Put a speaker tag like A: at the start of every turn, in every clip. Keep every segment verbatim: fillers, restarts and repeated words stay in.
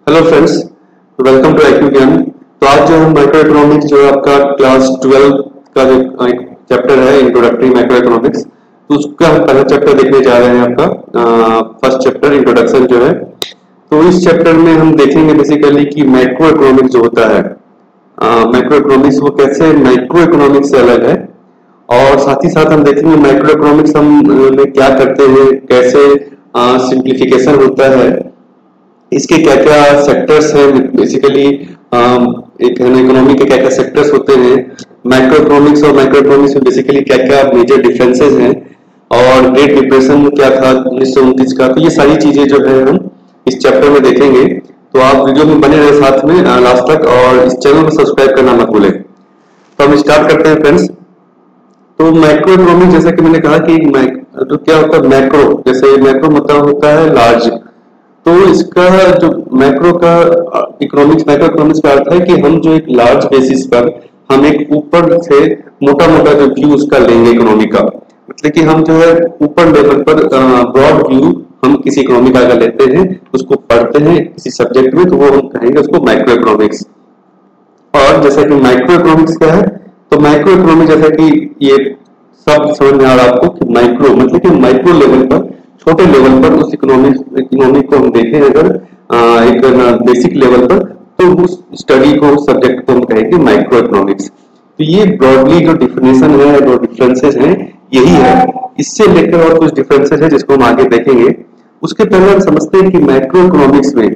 A: Hello friends, welcome to IQ Gyan. तो आज जो हम माइक्रो इकोनॉमिक्स जो है आपका क्लास ट्वेल्व का जो एक चैप्टर है इंट्रोडक्टरी माइक्रो इकोनॉमिक्स, तो उसका हम पहला चैप्टर देखने जा रहे हैं। आपका फर्स्ट चैप्टर इंट्रोडक्शन जो है, तो इस चैप्टर में हम देखेंगे बेसिकली कि माइक्रो इकोनॉमिक्स जो होता है, माइक्रो इकोनॉमिक्स वो कैसे माइक्रो इकोनॉमिक्स से अलग है, और साथ ही साथ हम देखेंगे माइक्रो इकोनॉमिक्स हम में क्या करते हैं, कैसे सिंप्लीफिकेशन होता है, इसके क्या क्या सेक्टर्स हैं। बेसिकली एक इकोनॉमी के क्या क्या सेक्टर्स होते हैं, माइक्रो इकोनॉमिक्स और माइक्रो इकोनॉमिक्स में बेसिकली क्या क्या मेजर डिफरेंसेस हैं, और ग्रेट डिप्रेशन क्या था उन्नीस सौ उनतीस का। तो ये सारी चीजें जो है हम इस चैप्टर में देखेंगे। तो आप वीडियो में बने रहे साथ में लास्ट तक, और इस चैनल को सब्सक्राइब करना मत भूलें। तो हम स्टार्ट करते हैं फ्रेंड्स। तो माइक्रो इकोनॉमिक्स जैसा कि मैंने कहा कि तो क्या होता है मैक्रो, जैसे मैक्रो मतलब होता है लार्ज। तो इसका जो मैक्रो का इकोनॉमिक्स माइक्रो इकोनॉमिक्स का अर्थ है कि हम जो एक लार्ज बेसिस पर हम एक ऊपर से मोटा मोटा जो व्यू उसका लेंगे इकोनॉमी का, मतलब कि हम जो है ऊपर लेवल पर ब्रॉड व्यू हम किसी इकोनॉमी का अगर लेते हैं, उसको पढ़ते हैं किसी सब्जेक्ट में, तो वो हम कहेंगे उसको माइक्रो इकोनॉमिक्स। और जैसा कि माइक्रो इकोनॉमिक्स क्या है, तो माइक्रो इकोनॉमिक्स जैसा कि ये सब समझ में आ रहा है आपको कि माइक्रो मतलब कि माइक्रो लेवल पर, छोटे लेवल पर उस इकोनॉमिक इकोनॉमी को हम देखें अगर आ, एक बेसिक लेवल पर, तो उस स्टडी को उस सब्जेक्ट को हम कहेंगे माइक्रो इकोनॉमिक्स। तो ये ब्रॉडली जो डिफिनेशन है, जो डिफरेंसेस हैं, यही है। इससे लेकर और कुछ डिफरेंसेस है जिसको हम आगे देखेंगे। उसके पहले हम समझते हैं कि माइक्रो इकोनॉमिक्स में,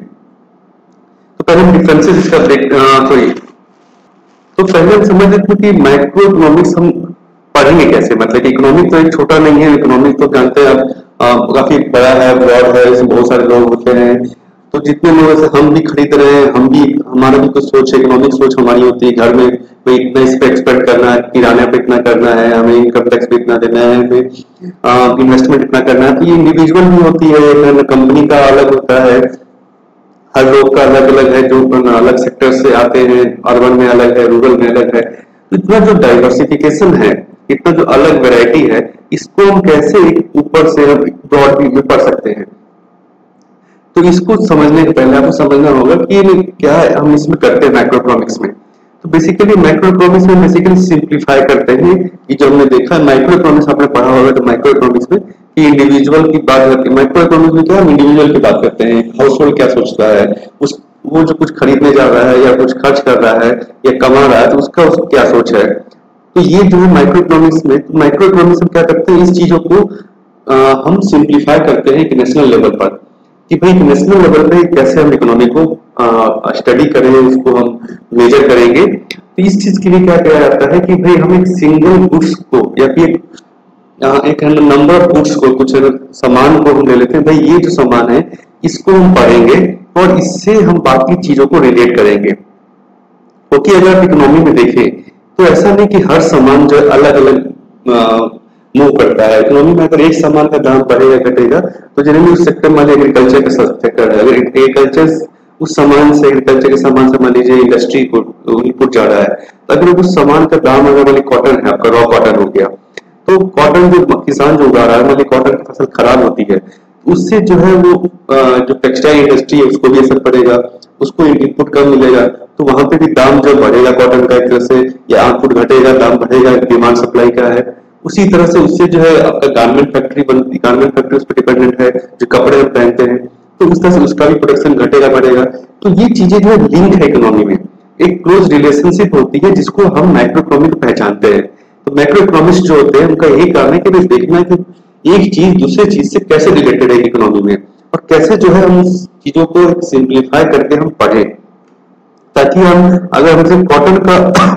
A: तो पहले हम डिफरेंसेस इसका देख सॉरी तो पहले हम समझ लेते हैं कि माइक्रो इकोनॉमिक्स हम पढ़ेंगे कैसे। मतलब कि इकोनॉमिक तो एक छोटा नहीं है, इकोनॉमिक तो जानते हैं आप काफी बड़ा है, ब्रॉड है, इसमें बहुत सारे लोग होते हैं। तो जितने लोगों से हम भी खरीद रहे हैं, हम भी हमारा भी कुछ सोच है, इकोनॉमिक सोच हमारी होती है। घर में भाई इतना इस पे एक्सपेक्ट करना है, किराने पे इतना करना है, हमें इनकम टैक्स पे इतना देना है, हमें इन्वेस्टमेंट इतना करना है। तो ये इंडिविजुअल भी होती है, कंपनी का अलग होता है, हर लोग का अलग अलग है, जो अलग सेक्टर से आते हैं, अर्बन में अलग है, रूरल में अलग है। इतना जो डाइवर्सिफिकेशन है, इतना जो अलग वैरायटी है, इसको हम कैसे ऊपर से हम ब्रॉड व्यू में पढ़ सकते हैं। तो इसको समझने के पहले आपको समझना होगा कि क्या है हम इसमें करते हैं माइक्रो इकोनॉमिक्स में। तो बेसिकली माइक्रो इकोनॉमिक्स में बेसिकली सिंप्लीफाई करते हैं कि जो हमने देखा है माइक्रो इकोनॉमिक्स आपने पढ़ा होगा, तो माइक्रो इकोनॉमिक्स में कि इंडिविजुअल की बात करते हैं। माइक्रो इकोनॉमिक्स में क्या हम इंडिविजुअल की बात करते हैं, हाउस होल्ड क्या सोचता है, उस वो जो कुछ खरीदने जा रहा है या कुछ खर्च कर रहा है या कमा रहा है, तो उसका उसका क्या सोच है। तो ये जो है माइक्रो इकोनॉमिक्स में, तो माइक्रो इकोनॉमिक्स में क्या करते हैं, इस चीजों को आ, हम सिंप्लीफाई करते हैं एक नेशनल लेवल पर, कि भाई नेशनल लेवल पे कैसे हम इकोनॉमी को स्टडी करें, उसको हम मेजर करेंगे। तो इस चीज के लिए क्या किया जाता है कि भाई हम एक सिंगल गुड्स को या फिर एक नंबर ऑफ गुड्स को, कुछ सामान को हम ले लेते हैं, भाई ये जो सामान है इसको हम पढ़ेंगे और इससे हम बाकी चीजों को रिलेट करेंगे। क्योंकि अगर आप इकोनॉमी में देखें तो ऐसा नहीं कि हर सामान जो अलग अलग मूव करता है। इकोनॉमी में अगर एक सामान का दाम बढ़ेगा घटेगा, तो जनरली उस सेक्टर मान लीजिए एग्रीकल्चर का सेक्टर है, अगर एग्रीकल्चर उस सामान से एग्रीकल्चर के सामान से मान लीजिए इंडस्ट्री को इनपुट जा रहा है, तो अगर उस सामान का दाम अगर मान लीजिए कॉटन है, आपका रॉ कॉटन हो गया, तो कॉटन जो किसान जो उगा रहा है, मान लीजिए कॉटन की फसल खराब होती है, उससे जो है वो जो टेक्सटाइल इंडस्ट्री है उसको भी असर पड़ेगा, उसको इनपुट कम मिलेगा, तो वहां पे भी दाम जो बढ़ेगा कॉटन का, एक तरह से या आउटपुट घटेगा, दाम बढ़ेगा, डिमांड सप्लाई का है। उसी तरह से उससे जो है आपका गारमेंट फैक्ट्री बनती, गारमेंट फैक्ट्री उस पर डिपेंडेंट है, जो कपड़े हम पहनते हैं, तो उस तरह से उसका भी प्रोडक्शन घटेगा बढ़ेगा। तो ये चीजें जो है लिंक है इकोनॉमी में, एक क्लोज रिलेशनशिप होती है जिसको हम माइक्रो इकोनॉमिक पहचानते हैं। तो माइक्रो इकोनॉमिस्ट जो होते हैं उनका यही काम है कि बस देखना है कि एक चीज दूसरे चीज से कैसे रिलेटेड है इकोनॉमी में, और कैसे जो है हम चीजों को सिंप्लीफाई करके हम पढ़ें, ताकि हम अगर हमसे कॉटन का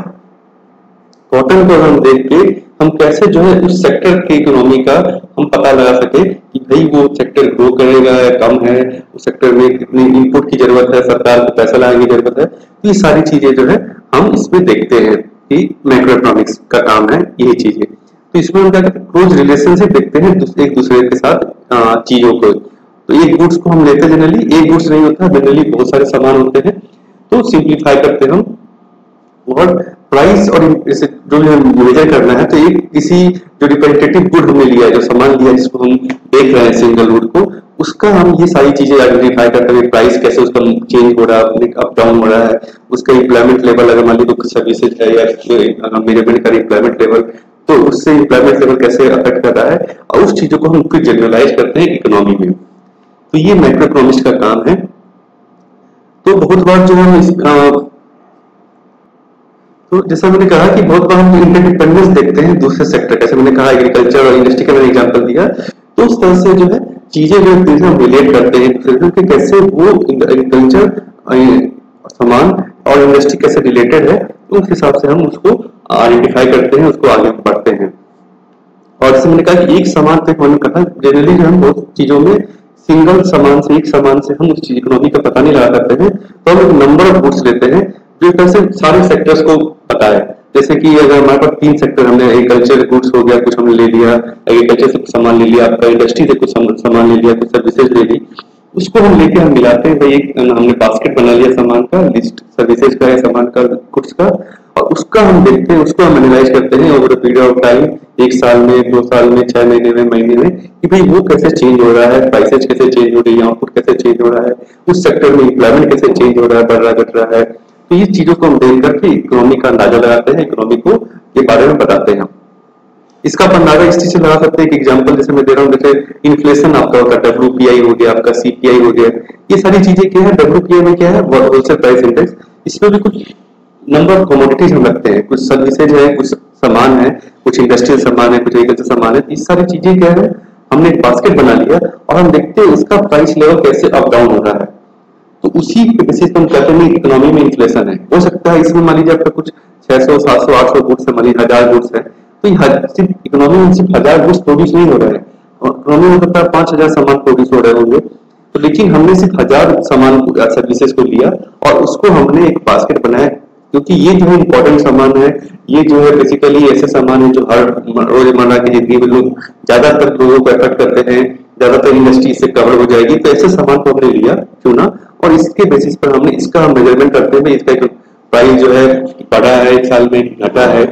A: कॉटन को हम देख के हम कैसे जो है उस सेक्टर की इकोनॉमी का हम पता लगा सके कि भाई वो सेक्टर ग्रो करेगा या कम है, उस सेक्टर में कितनी इनपुट की जरूरत है, सरकार को पैसा लगाने की जरूरत है। तो ये सारी चीजें जो है हम इसमें देखते हैं कि माइक्रो इकोनॉमिक्स का काम है यही चीजें। तो इसमें हम क्या करते हैं, क्लोज रिलेशनशिप देखते हैं एक दूसरे के साथ चीजों को। तो एक गुड्स को हम लेते हैं, जनरली एक गुड्स नहीं होता, जनरली बहुत सारे सामान होते हैं, तो सिंप्लीफाई करते हैं हम, और प्राइस और इसे जो मेजर करना है, तो एक किसी जो रिप्रेजेंटेटिव गुड हमने लिया है, जो सामान लिया जिसको हम देख रहे हैं सिंगल गुड को, उसका हम ये सारी चीजें आइडेंटिफाई करते हुए प्राइस कैसे उसका चेंज हो रहा है, अप डाउन हो रहा है, उसका एम्प्लॉयमेंट लेवल अगर मान लीजिए कुछ सर्विसेज है या मेजरमेंट का एम्प्लॉयमेंट लेवल, तो उससे एम्प्लॉयमेंट लेवल कैसे अफेक्ट कर रहा है, और उस चीजों को हम फिर जनरलाइज करते हैं इकोनॉमी में। तो ये मैक्रो इकोनॉमिक्स का काम है। तो बहुत बार जो हम इस आ, तो जैसा मैंने कहा कि बहुत बार हम इंटरडिपेंडेंस देखते हैं दूसरे सेक्टर, जैसे मैंने कहा एग्रीकल्चर और इंडस्ट्री का मैंने एग्जांपल दिया, तो उस तरह से जो है चीजें जो हम रिलेट करते हैं कि कैसे वो एग्रीकल्चर सामान और इंडस्ट्री कैसे रिलेटेड है, तो उस हिसाब से हम उसको आइडेंटिफाई करते हैं, उसको आगे बढ़ते हैं। और जैसे मैंने कहा कि एक सामान पे हमने कहा जनरली जो हम बहुत चीजों में सिंगल सामान से एक सामान से हम उस चीज इकोनॉमी का पता नहीं लगा करते हैं, तो हम एक नंबर ऑफ गुड्स लेते हैं जो एक तरह से सारे सेक्टर्स को पता है। जैसे कि अगर हमारे पास तीन सेक्टर, हमने एग्रीकल्चर गुड्स हो गया, कुछ हमने ले लिया, एग्रीकल्चर से कुछ सामान ले लिया, आपका इंडस्ट्री से कुछ सामान ले लिया, कुछ सर्विसेज ले ली, उसको हम लेके हम मिलाते हैं, भाई एक हमने बास्केट बना लिया सामान का, लिस्ट सर्विसेज का है, सामान का, गुड्स का, और उसका हम देखते हैं, उसको हम एनालाइज करते हैं ओवर पीरियड ऑफ टाइम, एक साल में, दो साल में, छह महीने में, महीने में, कि भाई वो कैसे चेंज हो रहा है, प्राइसेज कैसे चेंज हो रही है, आउटपुट कैसे चेंज हो रहा है, उस सेक्टर में एम्प्लॉयमेंट कैसे चेंज हो रहा है, बढ़ रहा है, घट रहा है। तो ये चीजों को हम देख करके इकोनॉमी का अंदाजा लगाते हैं, इकोनॉमी को ये बारे में बताते हैं। इसका अंदाजा इस चीज से लगा सकते हैं कि एग्जांपल जैसे मैं दे रहा हूँ, जैसे इन्फ्लेशन आपका होता है, डब्ल्यू पी आई हो गया, आपका सी पी आई हो गया, ये सारी चीजें क्या है, डब्ल्यू पी आई में क्या है, होलसेल प्राइस इंडेक्स, इसमें भी कुछ नंबर ऑफ कमोडिटीज हम रखते हैं, कुछ सर्विसेज है, कुछ सामान है, कुछ इंडस्ट्रियल सामान है, कुछ एग्रीकल्चर सामान है, इस सारी चीजें क्या है, हमने एक बास्केट बना लिया और हम देखते हैं इसका प्राइस लेवल कैसे अप डाउन हो रहा है। तो उसी बेसिस पर हम कहते हैं इकोनॉमी में इन्फ्लेशन है। हो सकता है इसमें मान लीजिए आपका कुछ छह सौ, सात सौ, आठ सौ गुड्स है, मान लीजिए हजार गुड्स है, तो सिर्फ इकोनॉमी में सिर्फ हजार गुड्स प्रोड्यूस नहीं हो रहे हैं, इकोनॉमी में सकता है पांच हजार सामान प्रोड्यूस हो रहे होंगे, तो लेकिन हमने सिर्फ हजार सामान सर्विसेज को लिया और उसको हमने एक बास्केट बनाया, क्योंकि ये जो है इंपॉर्टेंट सामान है, ये जो है बेसिकली ऐसे सामान है जो हर रोजमर्रा की जिंदगी में लोग ज्यादातर लोगों को अफेक्ट करते हैं, ज्यादातर इंडस्ट्री से कवर हो जाएगी, तो ऐसे सामान को हमने लिया, चुना, और इसके बेसिस पर हमने इसका हम मेजरमेंट करते हैं, इसका प्राइस जो है बढ़ा है एक साल में, घटा है,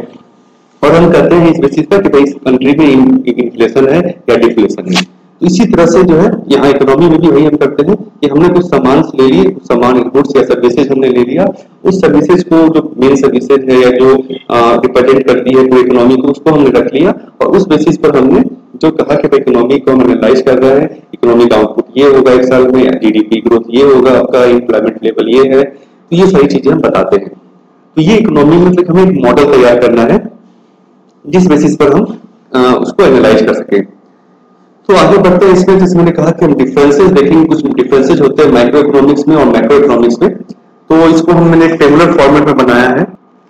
A: और हम कहते हैं इस बेसिस पर कि भाई इस कंट्री में इन्फ्लेशन है या डिफ्लेशन है। तो इसी तरह से जो है यहाँ इकोनॉमी में भी वही हम करते हैं कि हमने कुछ सामान ले लिए, सामान गुड्स या सर्विसेज हमने ले लिया, उस सर्विसेज को जो मेन सर्विसेज है या जो रिप्रेजेंट करती है पूरी इकोनॉमी को, उसको हमने रख लिया, और उस बेसिस पर हमने जो कहा कि इकोनॉमी को हम एनालाइज कर रहे हैं, इकोनॉमिक आउटपुट ये होगा एक साल में, जीडीपी ग्रोथ ये होगा, आपका एम्प्लॉयमेंट लेवल ये है, तो ये सारी चीजें हम बताते हैं। तो ये इकोनॉमी मतलब हमें एक मॉडल तैयार करना है जिस बेसिस पर हम आ, उसको एनालाइज कर सके। तो आगे बढ़ते हैं इसमें, जैसे मैंने कहा कि हम डिफरेंसेस देखेंगे, कुछ डिफरेंसेस होते हैं माइक्रो इकोनॉमिक्स में और मैक्रो इकोनॉमिक्स में, तो इसको हमने एक टेबुलर फॉर्मेट में बनाया है।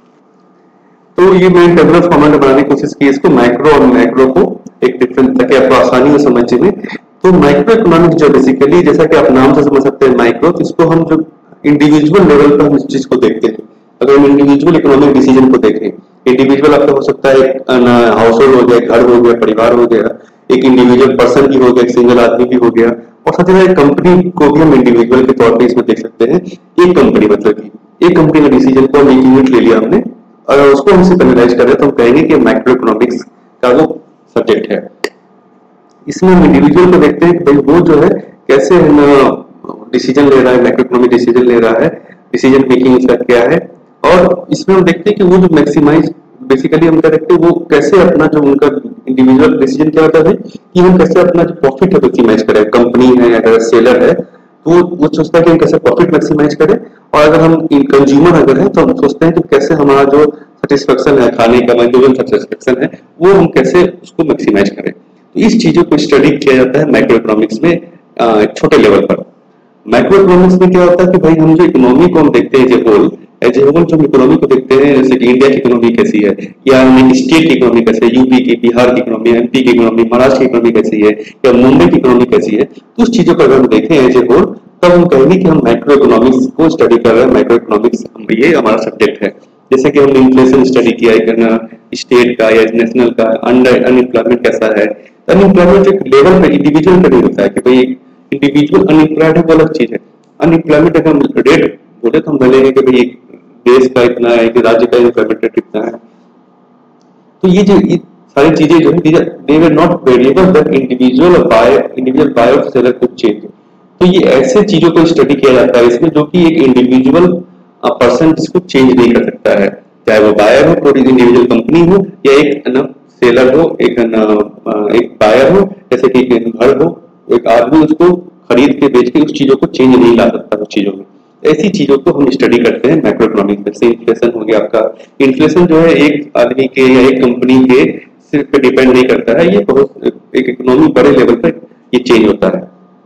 A: तो ये मैंने टेबुलर फॉर्मेट में बनाने की कोशिश की इसको, माइक्रो और मैक्रो को एक डिफरेंस, ताकि आपको आसानी हो समझने में। तो माइक्रो इकोनॉमिक्स जो बेसिकली, जैसा कि आप नाम से समझ सकते हैं माइक्रो, तो इसको हम जो इंडिविजुअल लेवल पर हम इस चीज को देखते हैं। अगर हम इंडिविजुअल इकोनॉमिक डिसीजन को देखें, इंडिविजुअल आपका हो सकता है हाउस होल्ड हो गया, घर हो गया, परिवार हो गया, एक इंडिविजुअल पर्सन भी हो गया, एक सिंगल आदमी भी हो गया, और साथ ही कंपनी को भी हम इंडिविजुअल के तौर पे इसमें देख सकते हैं। एक कंपनी मतलब कि एक कंपनी का डिसीजन को हम एक यूनिट ले लिया हमने, अगर उसको हम सिर्फ एनालाइज करें तो हम कहेंगे कि मैक्रो इकोनॉमिक्स का वो सब्जेक्ट है। इसमें हम इंडिविजुअल को देखते हैं कि भाई वो जो है कैसे डिसीजन ले रहा है, मैक्रो इकोनॉमिक डिसीजन ले रहा है, डिसीजन मेकिंग उसका क्या है, और इसमें हम देखते हैं कि वो जो मैक्सिमाइज बेसिकली हम क्या देखते हैं, वो कैसे अपना जो उनका इंडिविजुअल डिसीजन क्या होता है कि हम कैसे अपना जो प्रॉफिट है मैक्सिमाइज करें। कंपनी है, अगर सेलर है तो वो सोचता है कि हम कैसे प्रॉफिट मैक्सिमाइज करें, और अगर हम कंज्यूमर अगर है तो हम सोचते हैं कि कैसे हमारा जो सेटिस्फेक्शन है, खाने का जो सेटिस्फेक्शन है, वो हम कैसे उसको मैक्सिमाइज करें। तो इस चीजों को स्टडी किया जाता है माइक्रो इकोनॉमिक्स में छोटे लेवल पर। माइक्रो इकोनॉमिक्स में क्या होता है कि भाई हम जो इकोनॉमी को हम देखते हैं as whole, as a whole जो हम इकोनॉमी को देखते हैं, जैसे कि इंडिया की इकोनॉमी कैसी है, या स्टेट की इकोनॉमी कैसी है, यूपी की, बिहार की इकोनॉमी, एमपी की इकोनॉमी, महाराष्ट्र की इकोनॉमी कैसी है, या मुंबई की इकोनॉमी कैसी है, तो उस चीजों को अगर हम देखें एज ए होल, तब हम कहेंगे कि हम माइक्रो इकोनॉमिक्स को स्टडी कर रहे हैं। माइक्रो इकोनॉमिक्स ये हमारा सब्जेक्ट है। जैसे कि हमने इन्फ्लेशन स्टडी किया है स्टेट का या नेशनल का, अंडर अनएम्प्लॉयमेंट कैसा है। अनएम्प्लॉयमेंट एक लेवल पे इंडिविजुअल का नहीं होता है कि भाई इंडिविजुअल अनएम्प्लॉयड है वो अलग चीज है। अनएम्प्लॉयमेंट अगर हम रेट बोले तो हम बोलेंगे कि भाई देश का इतना है, कि राज्य का एम्प्लॉयमेंट रेट इतना है। तो ये जो सारी चीजें जो है they were not variable that individual buyer individual buyer of seller could change. तो ये ऐसे चीजों को स्टडी किया जाता है इसमें जो कि एक इंडिविजुअल पर्सन इसको चेंज नहीं कर सकता है, चाहे वो बायर हो, कोई इंडिविजुअल कंपनी हो, या एक न सेलर हो, एक न एक बायर हो, जैसे कि घर हो, एक आदमी उसको खरीद के बेच के उस चीजों को चेंज नहीं ला सकता उस चीजों में। ऐसी चीजों को हम स्टडी करते हैं मैक्रो इकोनॉमिक्स में। जैसे इन्फ्लेशन हो गया आपका, इन्फ्लेशन जो है एक आदमी के या एक कंपनी के सिर्फ पे डिपेंड नहीं करता है, ये बहुत एक इकोनॉमी बड़े लेवल पर ये चेंज होता है।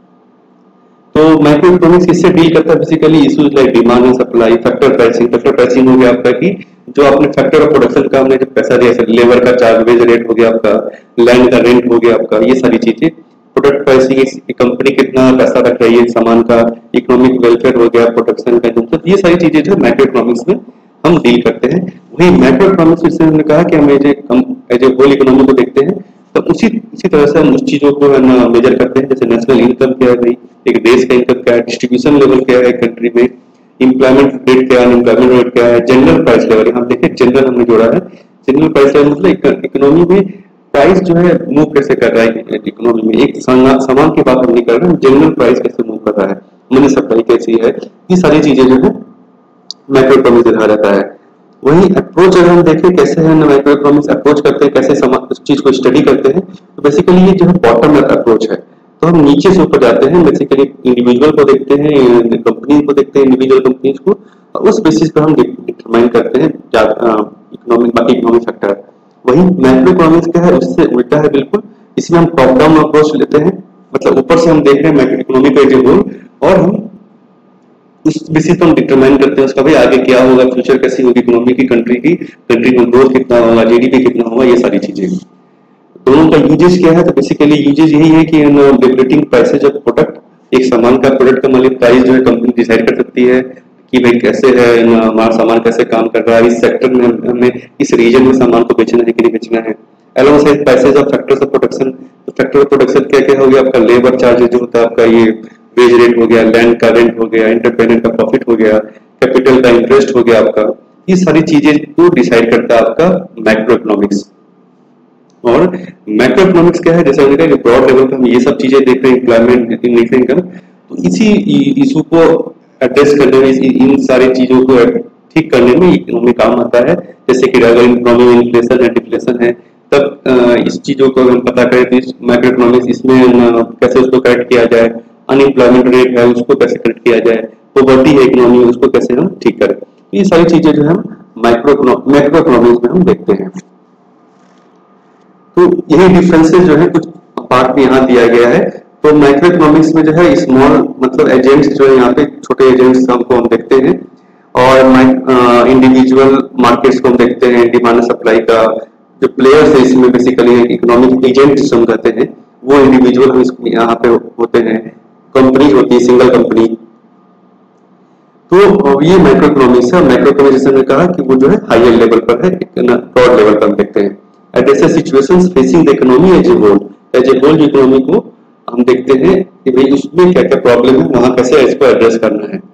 A: तो माइक्रो इकोनॉमिक्स किससे डील करता है? Basically issues like demand and supply, factor pricing. Factor pricing हो गया आपका कि जो आपने फैक्टर ऑफ प्रोडक्शन का हमने जो पैसा दिया, लेबर का चार्ज, वेज रेट हो गया आपका, लैंड का रेंट हो गया आपका, ये सारी चीजें। प्रोडक्ट प्राइसिंग, कंपनी कितना पैसा रख रही है सामान का, इकोनॉमिक वेलफेयर हो गया, प्रोडक्शन का, तो ये सारी चीजें जो मैक्रो इकोनॉमिक्स में हम डील करते हैं। वही मैक्रो इकोनॉमिक्स में हमने कहा कि हम एज ए होल इकोनॉमी को देखते हैं, तो उसी इसी तरह से हम उस चीजों को है ना मेजर करते हैं। जैसे नेशनल इनकम क्या है भाई, एक देश का इनकम क्या है, डिस्ट्रीब्यूशन लेवल क्या है कंट्री में, एम्प्लॉयमेंट रेट क्या है, अनएम्प्लॉयमेंट रेट क्या है, जनरल प्राइस लेवल। हम देखिए जनरल हमने जोड़ा है, जनरल प्राइस लेवल मतलब इकोनॉमी में प्राइस जो है मूव कैसे कर रहा है इकोनॉमी में, एक सामान की बात हम नहीं कर रहे हैं, जनरल प्राइस कैसे मूव कर रहा है, मनी सप्लाई कैसी है, ये सारी चीजें जो है मैक्रो इकोनॉमिक्स दिखा जाता है। वही अप्रोच अगर हम देखें कैसे है ना मैक्रो इकोनॉमिक्स अप्रोच करते हैं, कैसे उस चीज को स्टडी करते हैं, तो बेसिकली ये जो है बॉटम अप अप्रोच है। तो हम नीचे से ऊपर जाते हैं, बेसिकली इंडिविजुअल को देखते हैं, कंपनी को देखते हैं, इंडिविजुअल कंपनीज को, और उस बेसिस पर हम डिटरमाइन करते हैं इकोनॉमिक बाकी इकोनॉमिक फैक्टर। वही मैक्रो इकोनॉमिक्स क्या है, उससे उल्टा है बिल्कुल। इसमें हम टॉप डाउन अप्रोच लेते हैं, मतलब ऊपर से हम देख रहे हैं मैक्रो इकोनॉमी का जो गोल, और हम उस बेसिस पर हम डिटरमाइन करते हैं उसका भाई आगे क्या होगा, फ्यूचर कैसी होगी इकोनॉमी की, कंट्री की, कंट्री में ग्रोथ कितना होगा, जीडीपी कितना होगा, ये सारी चीजें। दोनों का यूजेस क्या है? तो बेसिकली यूजेस यही है कि डेवलपिंग प्राइसेज ऑफ प्रोडक्ट, एक सामान का प्रोडक्ट का मतलब प्राइस जो है कंपनी डिसाइड कर सकती है कि भाई कैसे है हमारा सामान कैसे काम कर रहा है, इस सेक्टर में हमें इस रीजन में सामान को बेचना है कि नहीं बेचना है। Alongside prices of factors of production, तो फैक्टर ऑफ प्रोडक्शन क्या क्या हो गया आपका, लेबर चार्जेस जो होता है आपका, ये वेज रेट हो गया, लैंड का रेंट हो गया, इंटरप्रेन्योर का प्रॉफिट हो गया, कैपिटल का इंटरेस्ट हो गया आपका, ये सारी चीजें को डिसाइड करता है आपका मैक्रो इकोनॉमिक्स। और मैक्रो इकोनॉमिक्स क्या है, जैसे हमने कहा कि ब्रॉड लेवल पे हम ये सब चीजें देख रहे हैं, एम्प्लॉयमेंट, इनकम, तो इसी इशू को एड्रेस करने में, इन सारी चीजों को ठीक करने में इकोनॉमी काम आता है। जैसे कि अगर इकोनॉमी में इन्फ्लेशन है, डिफ्लेशन है, तब इस चीजों को हम पता करें तो मैक्रो इकोनॉमिक्स इसमें कैसे उसको करेक्ट किया जाए, अनएम्प्लॉयमेंट रेट है उसको कैसे करेक्ट किया जाए, पॉवर्टी है इकोनॉमी उसको कैसे हम ठीक करें, ये सारी चीजें जो है हम माइक्रो मैक्रो इकोनॉमिक्स में हम देखते हैं। तो यही डिफरेंसेस जो है कुछ पार्ट में यहाँ दिया गया है। तो माइक्रो इकोनॉमिक्स में जो है स्मॉल मतलब एजेंट्स जो है यहाँ पे छोटे एजेंट्स हमको हम देखते हैं, और इंडिविजुअल मार्केट्स को हम देखते हैं, डिमांड सप्लाई का जो प्लेयर्स है इसमें बेसिकली इकोनॉमिक एजेंट्स हम कहते हैं, वो इंडिविजुअल हम यहाँ पे होते हैं, कंपनी होती है सिंगल कंपनी। तो ये माइक्रो इकोनॉमिक्स है। माइक्रो इकोनॉमिक्स जैसे मैंने कहा कि वो जो है हायर लेवल पर है, ब्रॉड लेवल पर हम देखते हैं। Addresses situations facing the economy as a whole, as a whole economy को हम देखते हैं कि भाई उसमें क्या क्या प्रॉब्लम है, वहां कैसे इसको एड्रेस करना है।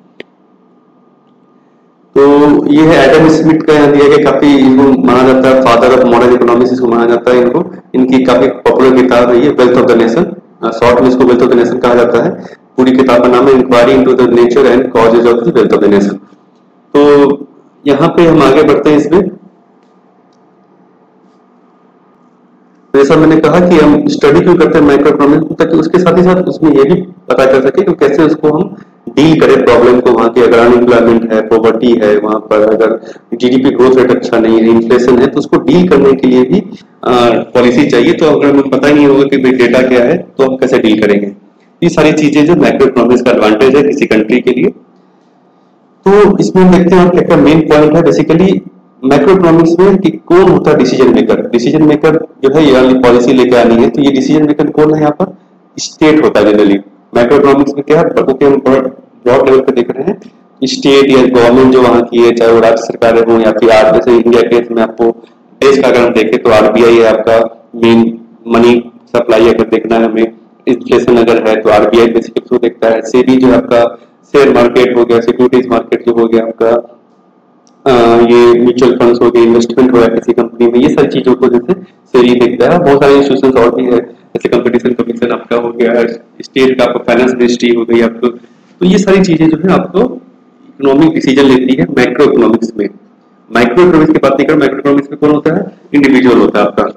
A: तो ये है एडम स्मिथ का यहाँ दिया गया, काफी इनको माना जाता है फादर ऑफ मॉडर्न इकोनॉमिक्स इसको माना जाता है इनको। इनकी काफी पॉपुलर किताब है ये wealth of the nation, short में इसको वेल्थ ऑफ द नेशन कहा जाता है। पूरी किताब का नाम है inquiry into the nature and causes of the wealth of the nation. तो यहाँ पे हम आगे बढ़ते हैं इसमें। जैसा मैंने कहा कि हम स्टडी क्यों करते हैं माइक्रो इकोनॉमिक्स, ताकि उसके साथ ही साथ उसमें ये भी पता कर सके कि कैसे उसको हम डील करें प्रॉब्लम को। वहां की अगर अनएम्प्लॉयमेंट है, पॉवर्टी है, वहां पर अगर जीडीपी ग्रोथ रेट अच्छा नहीं है, इन्फ्लेशन है, तो उसको डील करने के लिए भी पॉलिसी चाहिए। तो अगर हमें पता ही नहीं होगा कि भाई डेटा क्या है तो हम कैसे डील करेंगे। ये सारी चीजें जो मैक्रो इकोनॉमिक्स का एडवांटेज है किसी कंट्री के लिए। तो इसमें हम देखते हैं क्या क्या मेन पॉइंट है बेसिकली मैक्रो इकोनॉमिक्स में कि कौन होता है डिसीजन मेकर। डिसीजन मेकर जो है ये वाली पॉलिसी लेके आनी है, तो ये डिसीजन मेकर कौन है यहाँ पर, स्टेट होता है जनरली। मैक्रो इकोनॉमिक्स में क्या है, क्योंकि हम ब्रॉड लेवल पे देख रहे हैं, स्टेट या गवर्नमेंट जो वहाँ की है, चाहे वो राज्य सरकारें हो या फिर आज जैसे इंडिया केस में आपको देश का अगर हम देखें तो आरबीआई है आपका मेन मनी सप्लाई अगर देखना है हमें, इन्फ्लेशन अगर है तो आरबीआई बेसिकली थ्रू देखता है। सेबी जो आपका शेयर मार्केट हो गया, सिक्योरिटीज मार्केट जो हो गया आपका, आ, ये म्यूचुअल फंड्स हो गए, इन्वेस्टमेंट हो गया किसी कंपनी में, ये सारी चीजों को जैसे से ही देखता है। बहुत सारे इंस्टीट्यूशन और भी है, जैसे कंपटीशन कमीशन आपका हो गया, स्टेट का आपका फाइनेंस मिनिस्ट्री हो गई आपको। तो ये सारी चीजें जो है आपको इकोनॉमिक डिसीजन लेती है मैक्रो इकोनॉमिक्स में। माइक्रो इकोनॉमिक्स की बात नहीं कर, माइक्रो इकोनॉमिक्स में कौन होता है, इंडिविजुअल होता है आपका।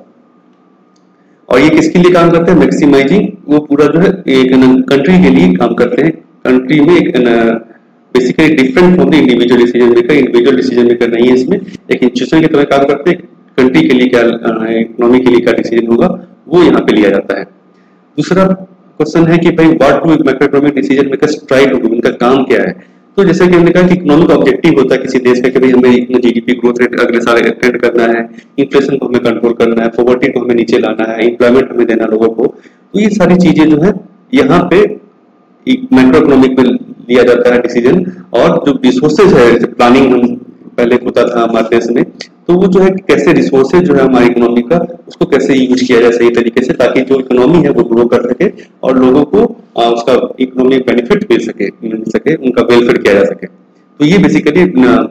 A: और ये किसके लिए काम करते हैं, मैक्सिमाइजिंग, वो पूरा जो है एक कंट्री के लिए काम करते हैं। कंट्री में एक basically different from the individual decision maker, individual decision maker नहीं है इसमें, एक इंस्टीट्यूशन की तरह काम करते हैं। कंट्री के लिए क्या, इकोनॉमी के लिए क्या डिसीजन होगा वो यहाँ पे लिया जाता है। दूसरा क्वेश्चन है कि भाई what do macro economic decision makers try to do, इनका काम क्या है। तो जैसे कि हमने कहा कि इकोनॉमिक ऑब्जेक्टिव होता है किसी देश का कि भाई हमें इतना जीडीपी ग्रोथ रेट अगले साल अटेंड करना है, इन्फ्लेशन को हमें कंट्रोल करना है, पॉवर्टी को हमें नीचे लाना है, एम्प्लॉयमेंट हमें देना लोगों को। तो ये सारी चीजें जो है यहाँ पे मैक्रो इकोनॉमिक में लिया जाता है डिसीजन। और जो रिसोर्सेज है, जैसे प्लानिंग हम पहले होता था हमारे देश में, तो वो जो है कैसे रिसोर्सेज जो है हमारी इकोनॉमी का, उसको कैसे यूज किया जाए सही तरीके से, ताकि जो इकोनॉमी है वो ग्रो कर सके और लोगों को आ, उसका इकोनॉमिक बेनिफिट मिल सके मिल सके उनका वेलफेयर किया जा सके। तो ये बेसिकली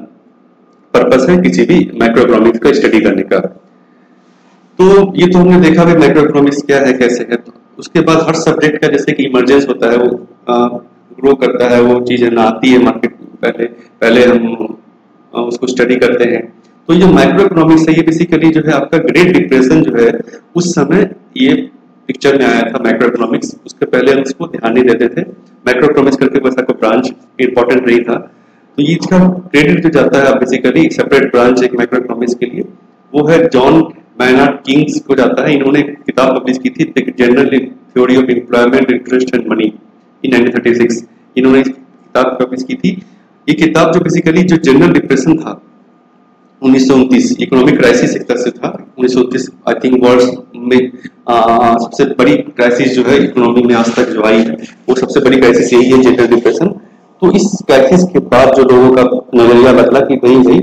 A: पर्पस है किसी भी मैक्रो इकोनॉमिक्स का स्टडी करने का। तो ये तो हमने देखा भाई मैक्रो इकोनॉमिक्स क्या है, कैसे है। तो उसके बाद हर सब्जेक्ट का जैसे कि इमरजेंस होता है, वो ग्रो करता है, वो चीजें ना आती है मार्केट में, पहले पहले हम आ, उसको स्टडी करते हैं। तो ये माइक्रो इकोनॉमिक्स है, ये बेसिकली जो है आपका ग्रेट डिप्रेशन जो है उस समय ये पिक्चर में आया था मैक्रो इकोनॉमिक्स। उसके पहले हम इसको ध्यान नहीं देते थे, मैक्रो इकोनॉमिक्स करके वैसा कोई ब्रांच इंपॉर्टेंट नहीं था। तो ये इसका क्रेडिट जो जाता है बेसिकली सेपरेट ब्रांच एक मैक्रो इकोनॉमिक्स के लिए, वो है जॉन मैनार्ड किंग्स को जाता है। इन्होंने एक किताब पब्लिश की थी, general theory of employment interest and money in nineteen thirty six. इन्होंने इस किताब पब्लिश की थी। ये किताब जो बेसिकली जो जनरल डिप्रेशन था उन्नीस सौ उनतीस, इकोनॉमिक क्राइसिस एक तरह से था उन्नीस सौ उनतीस, आई थिंक वर्ल्ड में आ, सबसे बड़ी क्राइसिस जो है इकोनॉमी में आज तक जो आई है वो सबसे बड़ी क्राइसिस यही है, जनरल डिप्रेशन। तो इस क्राइसिस के बाद जो लोगों का नजरिया बदला कि भाई भाई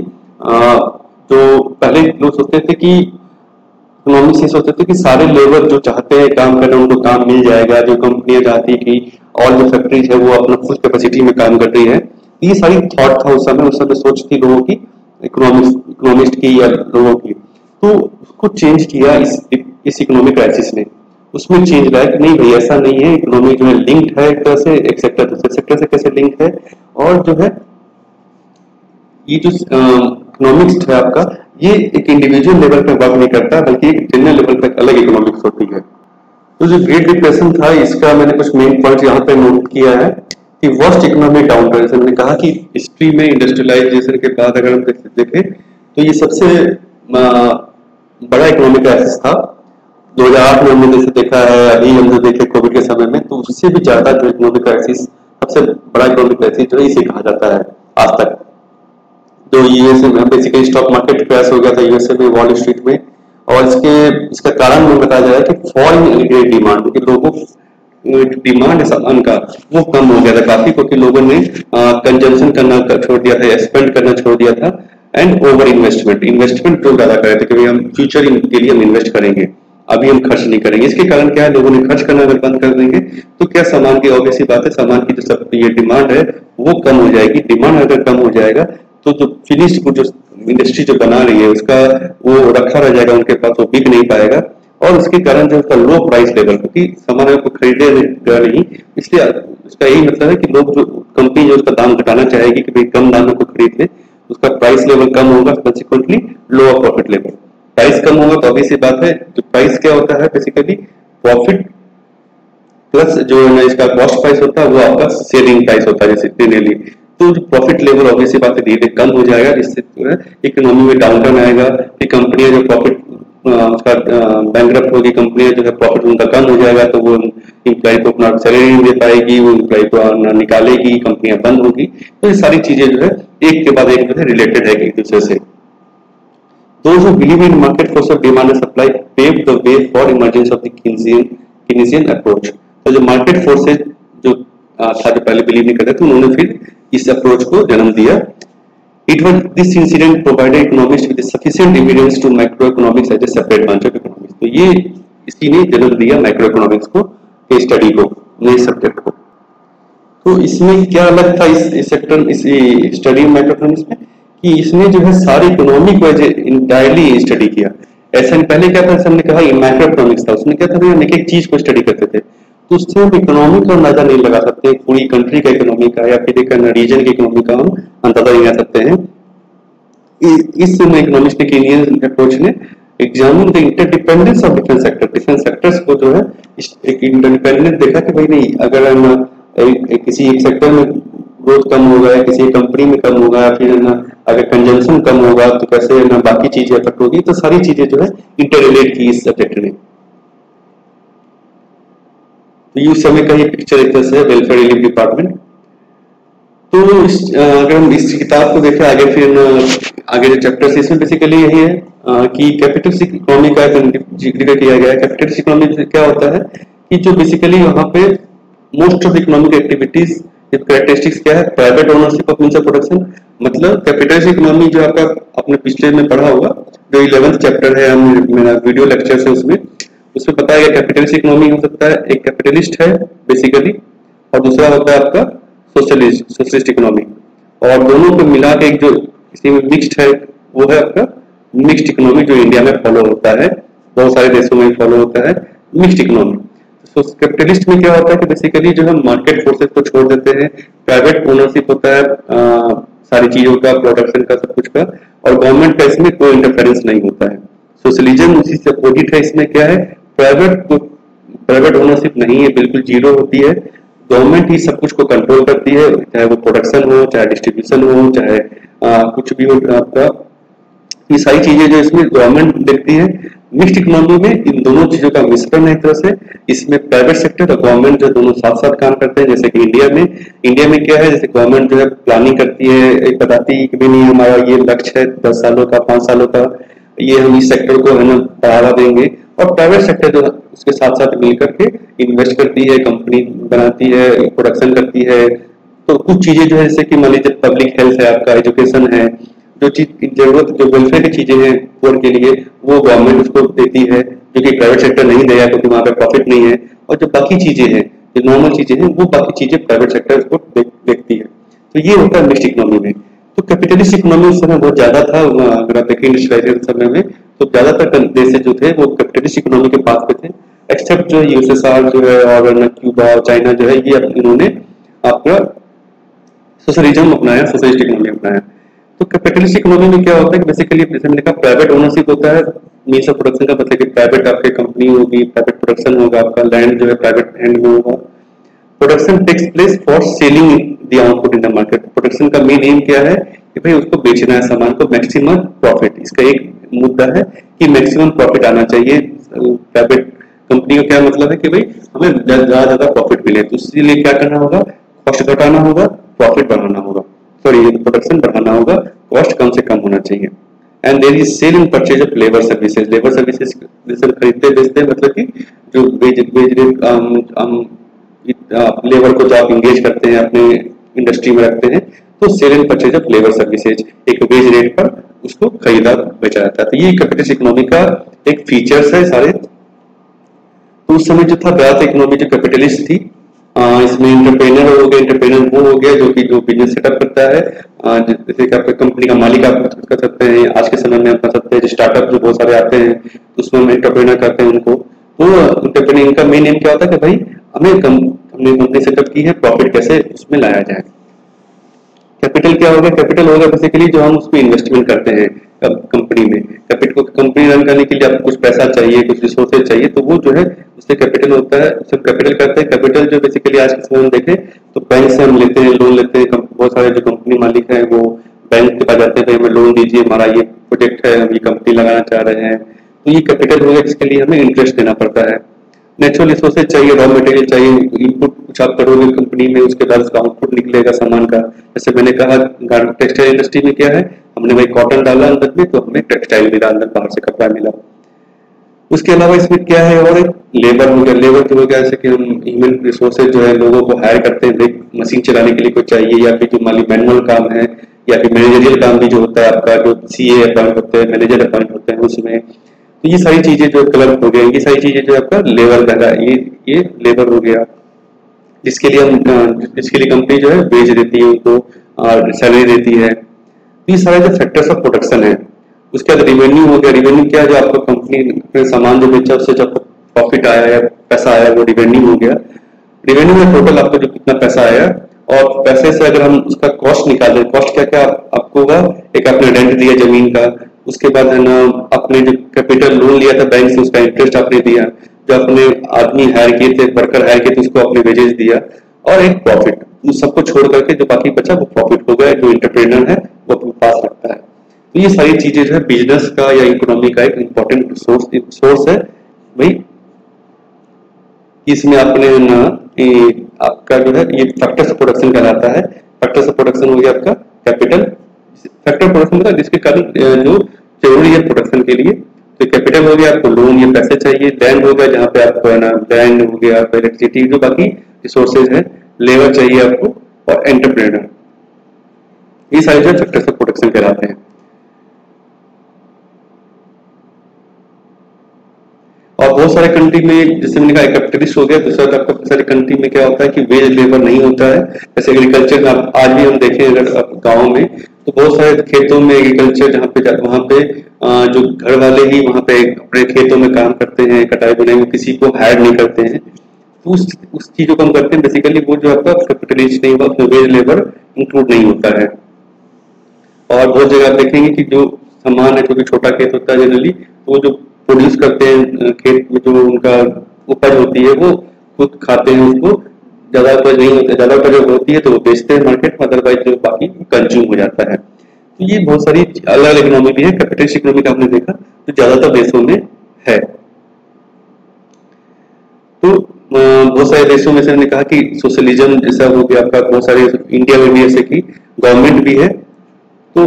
A: जो पहले लोग सोचते थे कि इकोनॉमिक्स से सोचते थे कि सारे लेबर जो चाहते हैं काम करना उनको काम मिल जाएगा, जो कंपनियां चाहती कि और जो फैक्ट्रीज है वो अपना फुल कैपेसिटी में काम कर रही है। ये सारी थॉट था उस समय, उस समय सोच थी लोगों की, इकोनॉमिक्स इकोनॉमिस्ट की या लोगों की। तो उसको चेंज किया इस इस इकोनॉमिक क्राइसिस ने। उसमें चेंज लाया कि नहीं भाई ऐसा नहीं है, इकोनॉमी जो है लिंक्ड है एक तरह से, एक सेक्टर दूसरे सेक्टर से कैसे लिंक है। और जो है ये जो इकोनॉमिक्स है आपका, ये एक इंडिविजुअल लेवल पे वर्क नहीं करता बल्कि एक जनरल लेवल पे अलग इकोनॉमिक्स होती है। तो जो ग्रेट डिप्रेशन था इसका मैंने कुछ मेन पॉइंट यहाँ पे नोट किया है कि वर्स्ट इकोनॉमिक डाउनटर्न, जैसे मैंने कहा कि हिस्ट्री में इंडस्ट्रियलाइजेशन के बाद अगर हम देखें तो ये सबसे बड़ा इकोनॉमिक क्राइसिस था। दो हज़ार आठ में हमने जैसे देखा है, अभी हम जो देखे कोविड के समय में, तो उससे भी ज्यादा जो इकोनॉमिक क्राइसिस, सबसे बड़ा इकोनॉमिक क्राइसिस जो है इसे कहा जाता है आज तक। जो यूएसए में बेसिकली स्टॉक मार्केट क्रैश हो गया था यूएसए में, वॉल स्ट्रीट में, और इसके इसका कारण में बताया जा रहा है कि फॉल इन एग्रीगेट डिमांड, क्योंकि लोगों डिमांड सामान का वो कम हो गया था काफी, क्योंकि लोगों ने कंजम्पशन करना छोड़ दिया था, स्पेंड करना छोड़ दिया था, एंड ओवर इन्वेस्टमेंट इन्वेस्टमेंट जो ज्यादा कर रहे थे कि भाई हम फ्यूचर के लिए हम इन्वेस्ट करेंगे, अभी हम खर्च नहीं करेंगे। इसके कारण क्या है, लोगों ने खर्च करना अगर बंद कर देंगे तो क्या सामान की ऑब्वियस सी बात है, सामान की जो सब ये डिमांड है वो कम हो जाएगी। डिमांड अगर कम हो जाएगा तो जो फिनिश्ड गुड जो इंडस्ट्री जो बना रही है उसका वो रखा रह जाएगा उनके पास, वो बिक नहीं पाएगा, और उसके कारण जो उसका लो प्राइस लेवल, क्योंकि सामान आपको खरीदेगा नहीं, इसलिए उसका यही मतलब है कि लोग जो कंपनी जो उसका दाम घटाना चाहेगी कि भाई कम दाम में को खरीद ले, उसका प्राइस लेवल कम होगा, consequently lower profit level. Price कम होगा तो अभी सी बात है, जो प्राइस क्या होता है बेसिकली प्रॉफिट प्लस जो है इसका कॉस्ट प्राइस होता है वो आपका सेलिंग प्राइस होता है जैसे जनरली। तो जो प्रॉफिट लेवल ऑब्वियसली बात है धीरे कम हो जाएगा, जिससे जो है इकोनॉमी में डाउनटर्न आएगा, कि कंपनियां जो प्रॉफिट उसका बैंकरप्ट होगी, कंपनियां जो है प्रॉफिट उनका कम हो जाएगा, तो वो एम्प्लॉय को अपना सैलरी नहीं दे पाएगी, वो एम्प्लॉय को निकालेगी, कंपनियां बंद होगी। तो ये सारी चीजें जो है एक के बाद एक जो है रिलेटेड है एक दूसरे से। Those who believe in market force of demand and supply paved the way for emergence of the Keynesian Keynesian approach। तो जो मार्केट फोर्सेज जो था जो पहले बिलीव नहीं करते थे, उन्होंने फिर इस अप्रोच को जन्म दिया। It was this incident provided economists with sufficient evidence to macroeconomics as a separate branch of economics। तो ये इसी ने जन्म दिया माइक्रो इकोनॉमिक्स को, के स्टडी को, नए सब्जेक्ट को। तो इसमें क्या अलग था इस, इस सेक्टर इस स्टडी माइक्रो इकोनॉमिक्स में, कि इसने जो है सारी इकोनॉमी को इंटायरली स्टडी किया। ऐसे पहले क्या था, हमने कहा मैक्रो इकोनॉमिक्स था, उसमें क्या था हम एक एक चीज को स्टडी करते थे, तो उससे हम इकोनॉमी का अंदाजा नहीं लगा सकते, पूरी कंट्री का इकोनॉमी का या फिर एक रीजन की इकोनॉमी का हम अंदाजा नहीं लगा सकते हैं। इस इकोनॉमिक्स ने कीनियन अप्रोच ने examine the interdependence of different sector, different sectors को जो है एक इंटरडिपेंडेंट देखा कि भाई नहीं, अगर हम एक, एक, किसी एक सेक्टर में ग्रोथ कम होगा या किसी कंपनी में कम होगा या फिर ना अगर कंजम्पशन कम होगा तो कैसे ना बाकी चीजें अफेक्ट होगी, तो सारी चीजें जो है इंटर रिलेट की इस सब्जेक्ट ने। तो ये उस समय का ये पिक्चर एक तरह से वेलफेयर रिलीफ डिपार्टमेंट। तो इस, अगर हम इस किताब को देखें आगे, फिर आगे जो चैप्टर्स इसमें बेसिकली यही है कि कैपिटलिस्ट इकोनॉमी का जिक्र किया गया है। कैपिटलिस्ट इकोनॉमी क्या होता है कि जो बेसिकली वहां पे most of economic activities characteristics क्या है, private ownership of means of production. मतलब कैपिटलिस्ट इकोनॉमी जो आपका आपने पिछले में पढ़ा होगा, जो इलेवेंथ चैप्टर है, हम मेरा वीडियो लेक्चर है उसमें उसमें बताया गया कैपिटलिस्ट इकोनॉमी हो सकता है, एक कैपिटलिस्ट है बेसिकली, और दूसरा होता है आपका सोशलिस्ट सोशलिस्ट इकोनॉमी, और दोनों को मिला के एक जो इसी में मिक्स्ड है वो है आपका मिक्स्ड इकोनॉमी, जो इंडिया में फॉलो होता है, बहुत सारे देशों में फॉलो होता है मिक्स्ड इकोनॉमी। तो कैपिटलिस्ट में क्या होता है कि बेसिकली जो है मार्केट फोर्सेस को छोड़ देते हैं, प्राइवेट ओनरशिप होता है आ, सारी चीजों का, प्रोडक्शन का, सब कुछ का, और गवर्नमेंट का इसमें कोई इंटरफेरेंस नहीं होता है। सोशलिज्म उसी से अपोजिट है, इसमें क्या है प्राइवेट प्राइवेट ओनरशिप नहीं है, बिल्कुल जीरो होती है, गवर्नमेंट ही सब कुछ को कंट्रोल करती है, चाहे वो प्रोडक्शन हो, चाहे डिस्ट्रीब्यूशन हो, चाहे आ, कुछ भी हो आपका, ये सारी चीजें जो इसमें गवर्नमेंट देखती है। मिक्स्ड इकोनॉमी में इन दोनों चीजों का मिश्रण है एक तरह से, इसमें प्राइवेट सेक्टर और गवर्नमेंट जो दोनों साथ साथ काम करते हैं। जैसे कि इंडिया में इंडिया में क्या है, जैसे गवर्नमेंट जो है प्लानिंग करती है, एक बताती है कि भी नहीं हमारा ये लक्ष्य है दस सालों का, पांच सालों का, ये हम इस सेक्टर को है ना बढ़ावा देंगे, और प्राइवेट सेक्टर जो उसके साथ साथ मिलकर के इन्वेस्ट करती है, कंपनी बनाती है, प्रोडक्शन करती है। तो कुछ चीजें जो है जैसे कि मान लीजिए पब्लिक हेल्थ है, आपका एजुकेशन है, जो चीज जरूरत जो वेलफेयर की चीजें हैं पुअर के लिए, वो गवर्नमेंट उसको देती है, जो कि प्राइवेट सेक्टर नहीं देगा क्योंकि वहां पे प्रॉफिट नहीं है। और जो बाकी चीजें हैं, जो नॉर्मल चीजें हैं, वो बाकी चीजें प्राइवेट सेक्टर उसको देखती है। तो ये होता है मिक्स्ड इकोनॉमी में। तो कैपिटलिस्ट इकोनॉमी उस समय बहुत ज्यादा था, अगर आप देखें इंडस्ट्रियलाइजेशन समय में, तो ज्यादातर देश जो थे वो कैपिटलिस्ट इकोनॉमी के पास पे थे, एक्सेप्ट जो यूएसएसआर जो है और क्यूबा और चाइना जो है, ये इन्होंने आपका सोशलिज्म अपनाया, सोशलिस्ट इकोनॉमी अपनाया। तो कैपिटलिस्ट इकोनॉमी में क्या होता है कि बेसिकली जैसे मैंने कहा प्राइवेट ओनरशिप होता है, मींस ऑफ प्रोडक्शन का मतलब कि प्राइवेट आपके कंपनी होगी, प्राइवेट प्रोडक्शन होगा, आपका लैंड जो है प्राइवेट हैंड में होगा। Production takes place for selling the output in the market. Production का मेन एम क्या है कि भाई उसको बेचना है सामान को, मैक्सिमम प्रॉफिट। इसका एक मुद्दा है कि मैक्सिमम प्रॉफिट आना चाहिए। प्राइवेट कंपनी का क्या मतलब है कि भाई हमें ज्यादा ज्यादा प्रॉफिट मिले, तो इसलिए क्या करना होगा, कॉस्ट घटाना होगा, प्रॉफिट बढ़ाना होगा, सॉरी प्रोडक्शन बढ़ाना होगा, कॉस्ट कम से कम होना चाहिए। And there is sale and purchase of labour services. Labour services जैसे खरीदते बेचते मतलब कि जो वेज वेज लेबर को जो आप इंगेज करते हैं अपने इंडस्ट्री में रखते हैं, तो sale and purchase of labour services एक वेज रेट पर उसको खरीदा बेचा जाता है। तो ये कैपिटलिस्ट इकोनॉमी का एक फीचर्स है सारे। तो उस समय जो था ज्यादा इकोनॉमी जो कैपिटलिस्ट थी, आ, इसमें इंटरप्रेनर हो गया, इंटरप्रेनर वो हो गया जो कि जो बिजनेस सेटअप करता है, जैसे कि आपका कंपनी का मालिक आप कर सकते हैं, आज के समय में आप कर सकते हैं, स्टार्टअप जो बहुत सारे आते हैं तो उसमें हम इंटरप्रेनर करते हैं उनको। तो इंटरप्रेनर इनका मेन एम क्या होता है कि भाई हमें हमने कंपनी सेटअप की है, प्रॉफिट कैसे उसमें लाया जाए। कैपिटल क्या होगा, कैपिटल होगा बेसिकली जो हम उसमें इन्वेस्टमेंट करते हैं कंपनी में। कैपिटल को कंपनी रन करने के लिए आपको कुछ पैसा चाहिए, कुछ रिसोर्सेज चाहिए, तो वो जो है उससे कैपिटल होता है, उससे कैपिटल करते हैं। कैपिटल जो बेसिकली आज के समय में देखें तो बैंक से हम लेते हैं, लोन लेते हैं, बहुत सारे जो कंपनी मालिक हैं वो बैंक के पास जाते हैं, हमें लोन दीजिए, हमारा ये प्रोजेक्ट है, हम ये कंपनी लगाना चाह रहे हैं, तो ये कैपिटल होगा जिसके लिए हमें इंटरेस्ट देना पड़ता है। नेचुरल रिसोर्सेज चाहिए, रॉ मटेरियल चाहिए, इनपुट कुछ आप करोगे कंपनी में, उसके बाद उसका आउटपुट निकलेगा सामान का। जैसे मैंने कहा टेक्सटाइल इंडस्ट्री में क्या है, हमने भाई कॉटन डाला अंदर में तो हमें टेक्सटाइल मिला, अंदर बाहर से कपड़ा मिला। उसके अलावा इसमें क्या है, और लेबर हो गया, लेबर जो हो गया जैसे कि हम ह्यूमन रिसोर्सेज जो है लोगों को हायर करते हैं, मशीन चलाने के लिए कोई चाहिए, या फिर जो माली मैनुअल काम है, या फिर मैनेजरियल काम भी जो होता है आपका, जो सीए अपॉइंट होते हैं, मैनेजर अपॉइंट होते हैं उसमें, तो ये सारी चीजें जो क्लर्क हो गया, ये सारी चीजें जो आपका लेबर का ये ये लेबर हो गया, जिसके लिए हम जिसके लिए कंपनी जो है वेज देती है, उनको सैलरी देती है। ये सारे जो फैक्टर्स ऑफ प्रोडक्शन है, उसके बाद रेवेन्यू हो गया। रेवेन्यू क्या है, जो आपको कंपनी ने सामान जो बेचा उससे जब प्रॉफिट आया या पैसा आया वो रेवेन्यू हो गया। रेवेन्यू में टोटल आपको जो कितना पैसा आया, और पैसे से अगर हम उसका कॉस्ट निकालें, कॉस्ट क्या क्या आपको होगा, एक आपने रेंट दिया जमीन का, उसके बाद है ना आपने जो कैपिटल लोन लिया था बैंक से उसका इंटरेस्ट आपने दिया, जो अपने आदमी हायर किए थे, वर्कर हायर किए थे उसको आपने वेजेस दिया, और एक प्रॉफिट, उन सबको छोड़ करके जो बाकी बचा वो प्रॉफिट हो गया, जो इंटरप्रेनर है वो अपने पास रखता है। तो ये सारी चीजें जो है बिजनेस का या इकोनॉमी का एक इंपॉर्टेंट सोर्स सोर्स है भाई। इसमें आपने ना आपका जो है ये फैक्टर्स ऑफ प्रोडक्शन कहलाता है। फैक्टर्स ऑफ प्रोडक्शन हो गया आपका कैपिटल, फैक्टर प्रोडक्शन मतलब जिसके कारण जो जरूरी है प्रोडक्शन के लिए। तो कैपिटल हो गया, आपको लोन या पैसे चाहिए। लैंड हो गया, जहाँ पे आपको है ना लैंड हो गया, इलेक्ट्रिसिटी, जो बाकी रिसोर्सेज है, लेबर चाहिए आपको, और एंटरप्रेन्योर। ये सारे जो फैक्टर्स ऑफ प्रोडक्शन कहलाते हैं। और बहुत सारे कंट्री में, जैसे मैंने कहा कैपिटलिस्ट हो गया, दूसरा आपका बहुत सारी कंट्री में क्या होता है कि वेज लेबर नहीं होता है। जैसे एग्रीकल्चर आज भी हम देखें अगर गाँव में, तो बहुत सारे खेतों में एग्रीकल्चर, जहाँ पे वहाँ पे जो घर वाले ही वहाँ पे अपने खेतों में काम करते हैं, कटाई बुनाई में, किसी को हायर नहीं करते हैं। तो उस उस चीजों को हम करते हैं बेसिकली, वो जो आपका कैपिटलिस्ट नहीं हुआ, उसमें वेज लेबर इंक्लूड नहीं होता है। और बहुत जगह आप देखेंगे कि जो सामान है, जो कि छोटा खेत होता है जनरली, तो जो प्रोड्यूस करते हैं खेत में, जो उनका उपज होती है वो खुद खाते हैं, उसको ज्यादा उपज नहीं होता, ज्यादा उपज होती है तो वो बेचते हैं मार्केट में, अदरवाइज जो बाकी कंज्यूम हो जाता है। तो ये बहुत सारी अलग अलग इकोनॉमी भी है। कैपिटलिस्ट इकोनॉमी का आपने देखा तो ज्यादातर देशों में है। तो बहुत सारे देशों में से मैंने कहा कि सोशलिज्म जैसा हो गया आपका, बहुत सारे इंडिया में भी ऐसे की गवर्नमेंट भी है। तो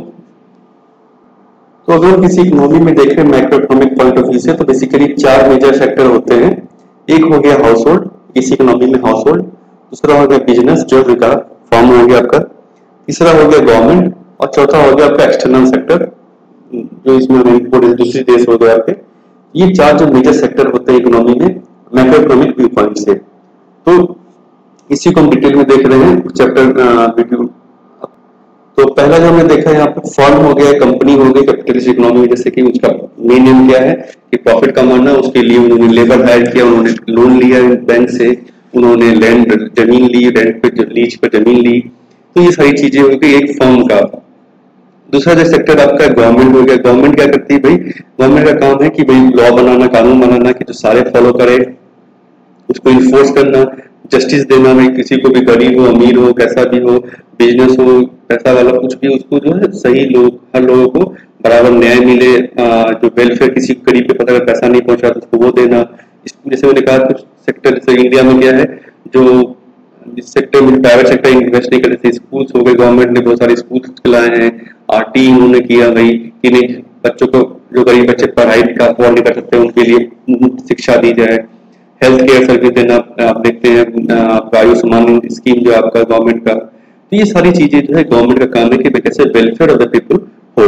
A: तो अगर हम किसी इकोनॉमी में देखें macro economic point of view से, तो बेसिकली चार मेजर सेक्टर होते हैं। एक हो गया हाउस होल्ड, इसी इकोनॉमी में हाउस होल्ड। दूसरा हो गया बिजनेस, जो का फॉर्म हो गया आपका। तीसरा हो गया गवर्नमेंट, और चौथा हो गया आपका एक्सटर्नल सेक्टर, जो इसमें इम्पोर्ट दूसरे देश हो गया आपके। ये चार जो मेजर सेक्टर होते हैं इकोनॉमी में मैक्रो इकोनॉमिक व्यू पॉइंट से। तो इसी को हम डिटेल में देख रहे हैं चैप्टर। तो पहला जो हमने देखा है यहाँ पे फर्म हो गया, कंपनी हो गई कैपिटलिस्ट इकोनॉमी में, जैसे कि उसका मेन नेम क्या है कि प्रॉफिट कमाना। उसके लिए उन्होंने लेबर हायर किया, उन्होंने लोन लिया बैंक से, उन्होंने लैंड जमीन ली, रेंट पे लीज पे जमीन ली। तो ये सारी चीजें हो गई एक फर्म का। दूसरा जो सेक्टर आपका गवर्नमेंट हो गया। गवर्नमेंट क्या करती है भाई, गवर्नमेंट का काम है कि भाई लॉ बनाना, कानून बनाना, कि जो सारे फॉलो करे, उसको इन्फोर्स करना, जस्टिस देना। भाई किसी को भी, गरीब हो अमीर हो कैसा भी हो, बिजनेस हो पैसा वाला कुछ भी, उसको जो है सही लोग, हर लोगों को बराबर न्याय मिले। जो वेलफेयर, किसी गरीब के पता अगर पैसा नहीं पहुंचा तो उसको वो देना। जैसे मैंने कहा कुछ सेक्टर, जैसे इंडिया में क्या है, जो जिस सेक्टर में प्राइवेट सेक्टर इन्वेस्ट नहीं करते, स्कूल्स हो गए, गवर्नमेंट ने बहुत सारे स्कूल चलाए हैं, आरटी उन्होंने किया भाई कि नहीं बच्चों को, जो गरीब बच्चे पढ़ाई का अफोर्ड नहीं कर सकते उनके लिए शिक्षा दी जाए। हेल्थ केयर सर्विस देना आप देखते हैं, आपका आयुष्मान स्कीम जो आपका गवर्नमेंट का। तो ये सारी चीजें जो है गवर्नमेंट का काम है कि कैसे वेलफेयर ऑफ द पीपल हो।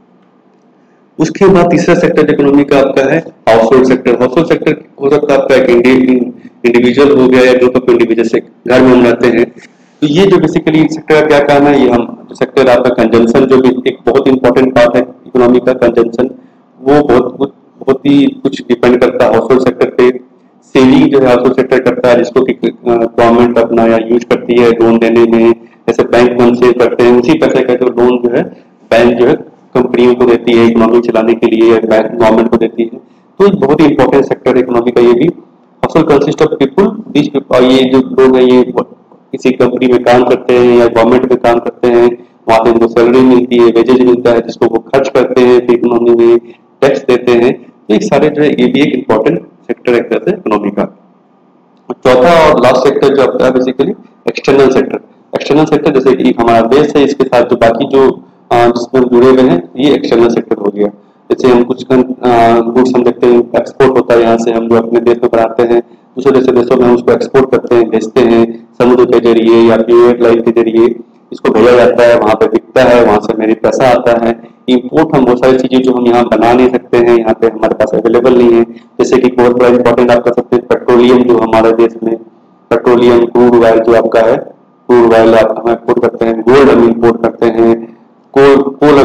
A: उसके बाद तीसरा सेक्टर इकोनॉमी का आपका है household sector. Household sector हो सकता है आपका एक इंडिविजुअल हो गया या ग्रुप ऑफ इंडिविजुअल से घर में हम रहते हैं। तो ये जो बेसिकली सेक्टर का क्या काम है, ये हम जो सेक्टर आपका कंजम्पशन, जो भी एक बहुत इंपॉर्टेंट पार्ट है इकोनॉमी का कंजम्पशन, वो बहुत बहुत ही कुछ डिपेंड करता है हाउस होल्ड सेक्टर पे। सेविंग जो है हाउस होल्ड सेक्टर करता है, जिसको कि गवर्नमेंट अपना या यूज करती है लोन देने में। जैसे बैंक लोन सेव करते हैं, उसी पैसे का जो लोन जो है बैंक जो है कंपनियों को देती है इकोनॉमी चलाने के लिए, बैंक गवर्नमेंट को देती है। तो एक बहुत ही इंपॉर्टेंट सेक्टर है इकोनॉमी का ये भी। Household consist of people, this people, ये जो लोग हैं ये किसी कंपनी में काम करते हैं या गवर्नमेंट में काम करते हैं, वहां से उनको सैलरी मिलती है, वेजेज मिलता है, जिसको वो खर्च करते हैं फिर इकोनॉमी में टैक्स देते हैं। तो एक सारे जो है ये भी एक इम्पोर्टेंट सेक्टर है इकोनॉमी का। चौथा और लास्ट सेक्टर जो आपका है basically external sector. External sector जैसे कि हमारा देश है, इसके साथ जो बाकी जो जिसमें जुड़े हुए हैं, ये एक्सटर्नल सेक्टर हो गया। जैसे हम कुछ गुड्स हम देखते हैं एक्सपोर्ट होता है, यहाँ से हम जो अपने देश में बनाते हैं दूसरे देशों देशों में हम उसको एक्सपोर्ट करते हैं, भेजते हैं समुद्र के जरिए या प्यूर लाइन के जरिए इसको भेजा जाता है, वहां पे बिकता है, वहां से मेरे पैसा आता है। इंपोर्ट हम बहुत सारी चीजें जो हम यहाँ बना नहीं सकते हैं, यहाँ पे हमारे पास अवेलेबल नहीं है। जैसे कि बहुत बड़ा इंपॉर्टेंट आप कर सकते हैं पेट्रोलियम, जो हमारे देश में पेट्रोलियम क्रूड ऑयल जो आपका है, क्रूड ऑयल आप हम इम्पोर्ट करते हैं, गोल्ड हम इम्पोर्ट करते हैं, कोल कोल हम इम्पोर्ट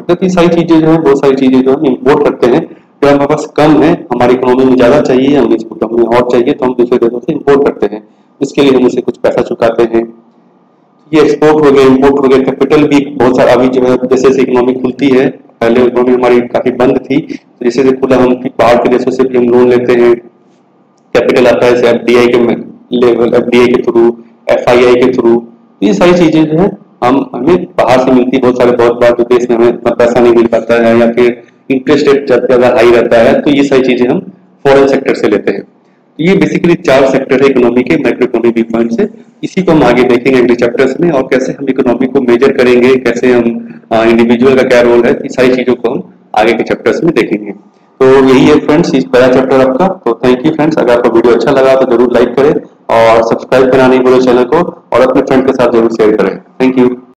A: करते हैं। तो ये सारी चीजें जो है, बहुत सारी चीजें जो हम इम्पोर्ट करते हैं, जो हमारे पास कम है, हमारी इकोनॉमी में ज्यादा चाहिए, हमें इसको हमें और चाहिए, तो हम दूसरे देशों से इम्पोर्ट करते हैं। इसके लिए हम उसे कुछ पैसा चुकाते हैं। ये एक्सपोर्ट हो गया, इम्पोर्ट हो गया, कैपिटल भी बहुत सारा अभी जो है जैसे जैसे इकोनॉमी खुलती है, पहले इकोनॉमी हमारी काफी बंद थी, तो जैसे जैसे खुला हम बाहर के देशों से भी हम लोन लेते हैं, कैपिटल आता है एफडीआई के लेवल, एफडीआई के थ्रू, एफआईआई के थ्रू। ये सारी चीजें जो है हम हमें बाहर से मिलती है। बहुत सारे बहुत बार जो देश में हमें इतना पैसा नहीं मिल पाता है या फिर इंटरेस्ट रेट ज्यादा हाई रहता है, तो ये सारी चीजें हम फॉरेन सेक्टर से लेते हैं। ये बेसिकली चार सेक्टर है इकोनॉमी के, मैक्रो इकोनॉमी व्यू पॉइंट से। इसी को हम आगे देखेंगे अगले चैप्टर्स में, और कैसे हम इकोनॉमी को मेजर करेंगे, कैसे हम इंडिविजुअल का क्या रोल है, ये सारी चीजों को हम आगे के चैप्टर्स में देखेंगे। तो यही है फ्रेंड्स इस पहला चैप्टर आपका। तो थैंक यू फ्रेंड्स, अगर आपको वीडियो अच्छा लगा तो जरूर लाइक करें और सब्सक्राइब करना नहीं भूलें चैनल को, और अपने फ्रेंड के साथ जरूर शेयर करें। Thank you.